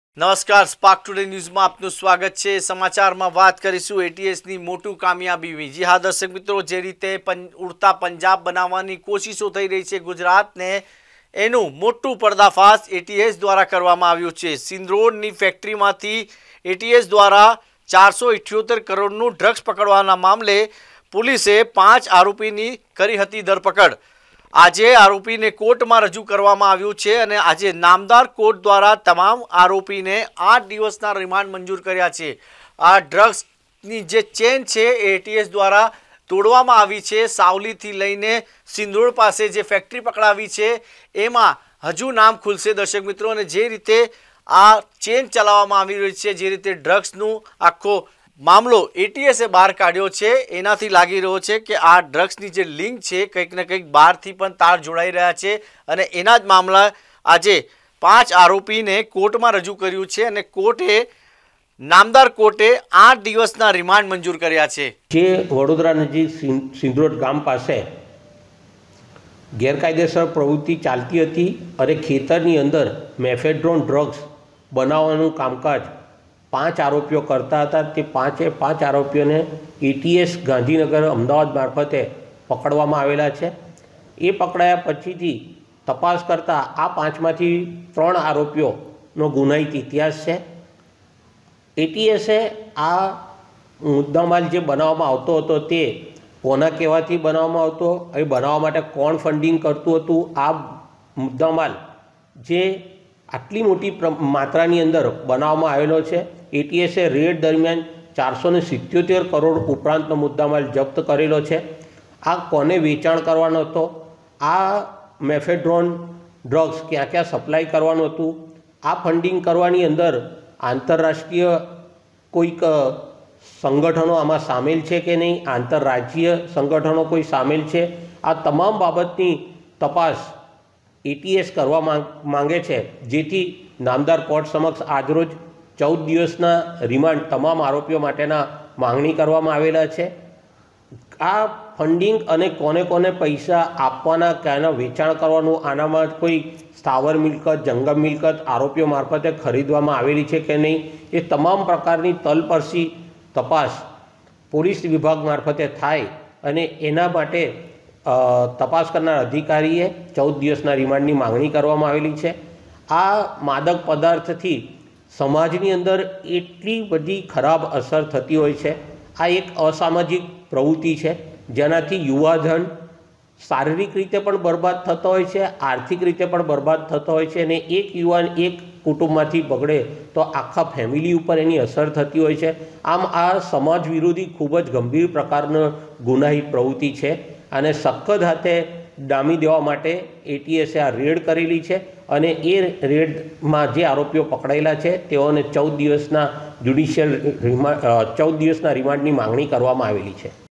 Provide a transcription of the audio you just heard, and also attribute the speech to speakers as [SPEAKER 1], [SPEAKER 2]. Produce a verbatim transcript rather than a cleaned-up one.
[SPEAKER 1] નમસ્કાર, spark today ન્યૂઝમાં આપનું સ્વાગત છે। સમાચારમાં વાત કરીશું એટીએસની મોટું કામયાબી। જી હા દર્શક મિત્રો, જે રીતે ઉડતા પંજાબ બનાવવાની કોશિશો થઈ રહી છે ગુજરાતને, એનું મોટું પર્દાફાશ એટીએસ દ્વારા કરવામાં આવ્યું છે। સિંદરોડની ફેક્ટરીમાંથી એટીએસ દ્વારા ચારસો ઇઠ્યોતેર કરોડનું ડ્રગ્સ પકડવાના મામલે પોલીસે પાંચ આરોપીની કરી હતી ધરપકડ। આજે આરોપીને કોર્ટમાં રજૂ કરવામાં આવ્યું છે અને આજે નામદાર કોર્ટ દ્વારા તમામ આરોપીને આઠ દિવસના રિમાન્ડ મંજૂર કર્યા છે। આ ડ્રગ્સની જે ચેન છે એ એટીએસ દ્વારા તોડવામાં આવી છે। સાવલીથી લઈને સિંદરોડ પાસે જે ફેક્ટરી પકડાવી છે એમાં હજુ નામ ખુલશે દર્શક મિત્રો। અને જે રીતે આ ચેન ચલાવવામાં આવી રહી છે, જે રીતે ડ્રગ્સનું આખો મામલો એટીએસે બહાર કાઢ્યો છે, એનાથી લાગી રહ્યો છે કે આ ડ્રગ્સની જે લિંક છે કંઈક ને કંઈક બહારથી પણ તાર જોડાઈ રહ્યા છે અને એના જ મામલા આજે પાંચ આરોપીને કોર્ટમાં રજૂ કર્યું છે અને કોર્ટે નામદાર કોર્ટે આઠ દિવસના રિમાન્ડ મંજૂર કર્યા છે।
[SPEAKER 2] જે વડોદરા નજીક સિંદરોડ ગામ પાસે ગેરકાયદેસર પ્રવૃત્તિ ચાલતી હતી અને ખેતરની અંદર મેફેડ્રોન ડ્રગ્સ બનાવવાનું કામકાજ પાંચ આરોપીઓ કરતા હતા। તે પાંચે પાંચ આરોપીઓને એટીએસ ગાંધીનગર અમદાવાદ મારફતે પકડવામાં આવેલા છે। એ પકડાયા પછીથી તપાસ કરતાં આ પાંચમાંથી ત્રણ આરોપીઓનો ગુનાહિત ઇતિહાસ છે। એટીએસે આ મુદ્દામાલ જે બનાવવામાં આવતો હતો તે કોના કહેવાથી બનાવવામાં આવતો, એ બનાવવા માટે કોણ ફંડિંગ કરતું હતું, આ મુદ્દામાલ જે આટલી મોટી માત્રાની અંદર બનાવવામાં આવેલો છે। એટીએસે રેડ દરમિયાન ચારસો ને સિત્યોતેર કરોડ ઉપરાંતનો મુદ્દામાલ જપ્ત કરેલો છે। આ કોને વેચાણ કરવાનો હતો, આ મેફેડ્રોન ડ્રગ્સ ક્યાં ક્યાં સપ્લાય કરવાનું હતું, આ ફંડિંગ કરવાની અંદર આંતરરાષ્ટ્રીય કોઈક સંગઠનો આમાં સામેલ છે કે નહીં, આંતરરાજ્ય સંગઠનો કોઈ સામેલ છે, આ તમામ બાબતની તપાસ એટીએસ કરવા માંગે છે। જેથી નામદાર કોર્ટ સમક્ષ આજરોજ ચૌદ દિવસના રિમાન્ડ તમામ આરોપીઓ માટેના માંગણી કરવામાં આવેલા છે। આ ફંડિંગ અને કોને કોને પૈસા આપવાના, ક્યાંના વેચાણ કરવાનું, આનામાં કોઈ સ્થાવર મિલકત, જંગમ મિલકત આરોપીઓ મારફતે ખરીદવામાં આવેલી છે કે નહીં, એ તમામ પ્રકારની તલપરસી તપાસ પોલીસ વિભાગ મારફતે થાય અને એના માટે તપાસ કરનાર અધિકારીએ ચૌદ દિવસના રિમાન્ડની માંગણી કરવામાં આવેલી છે। આ માદક પદાર્થથી સમાજની અંદર એટલી બધી ખરાબ અસર થતી હોય છે। આ એક અસામાજિક પ્રવૃત્તિ છે જેનાથી યુવાધન શારીરિક રીતે પણ બરબાદ થતો હોય છે, આર્થિક રીતે પણ બરબાદ થતો હોય છે અને એક યુવાન એક કુટુંબમાંથી બગડે તો આખા ફેમિલી ઉપર એની અસર થતી હોય છે। આમ આ સમાજ વિરોધી ખૂબ જ ગંભીર પ્રકારનો ગુનાહિત પ્રવૃત્તિ છે અને સખત હાથે ડામી દેવા માટે એટીએસે આ રેડ કરેલી છે અને એ રેડમાં જે આરોપીઓ પકડાયેલા છે તેઓને ચૌદ દિવસના જ્યુડિશિયલ રિમાન્ડ ચૌદ દિવસના રિમાન્ડની માંગણી કરવામાં આવેલી છે।